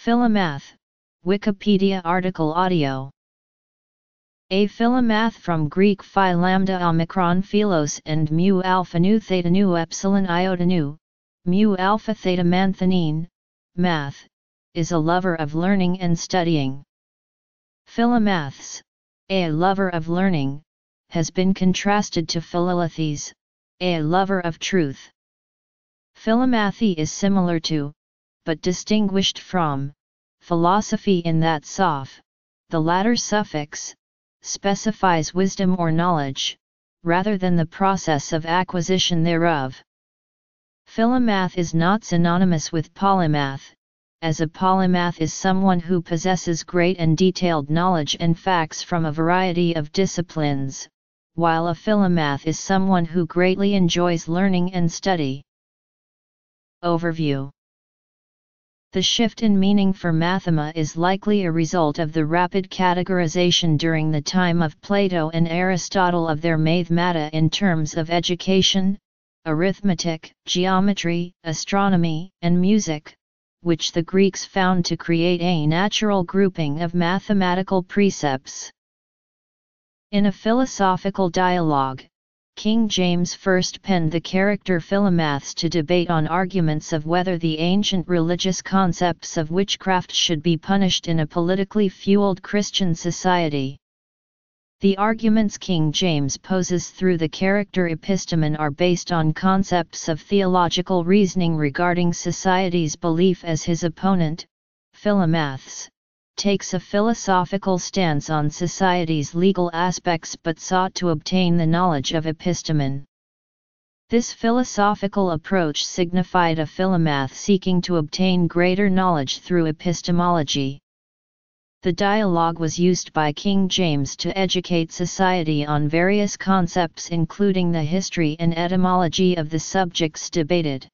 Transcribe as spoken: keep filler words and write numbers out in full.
Philomath, Wikipedia article audio. A philomath from Greek phi lambda omicron philos and mu alpha nu theta nu epsilon iota nu, mu alpha theta manthenine, math, is a lover of learning and studying. Philomaths, a lover of learning, has been contrasted to Philolethes, a lover of truth. Philomathy is similar to, but distinguished from, philosophy in that soph, the latter suffix, specifies wisdom or knowledge, rather than the process of acquisition thereof. Philomath is not synonymous with polymath, as a polymath is someone who possesses great and detailed knowledge and facts from a variety of disciplines, while a philomath is someone who greatly enjoys learning and study. Overview. The shift in meaning for mathema is likely a result of the rapid categorization during the time of Plato and Aristotle of their mathemata in terms of education, arithmetic, geometry, astronomy, and music, which the Greeks found to create a natural grouping of mathematical precepts. In a philosophical dialogue, King James first penned the character Philomaths to debate on arguments of whether the ancient religious concepts of witchcraft should be punished in a politically fueled Christian society. The arguments King James poses through the character epistemon are based on concepts of theological reasoning regarding society's belief, as his opponent, Philomaths, takes a philosophical stance on society's legal aspects but sought to obtain the knowledge of epistemon. This philosophical approach signified a philomath seeking to obtain greater knowledge through epistemology. The dialogue was used by King James to educate society on various concepts, including the history and etymology of the subjects debated.